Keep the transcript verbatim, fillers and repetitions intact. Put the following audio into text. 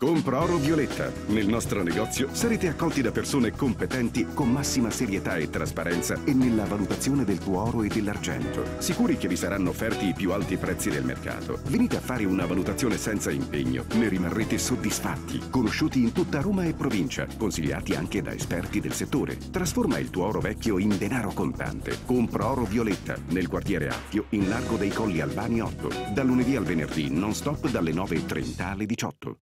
Compra Oro Violetta. Nel nostro negozio sarete accolti da persone competenti con massima serietà e trasparenza e nella valutazione del tuo oro e dell'argento. Sicuri che vi saranno offerti i più alti prezzi del mercato. Venite a fare una valutazione senza impegno. Ne rimarrete soddisfatti. Conosciuti in tutta Roma e provincia. Consigliati anche da esperti del settore. Trasforma il tuo oro vecchio in denaro contante. Compra Oro Violetta. Nel quartiere Appio, in Largo dei Colli Albani otto. Dal lunedì al venerdì non stop dalle nove e trenta alle diciotto.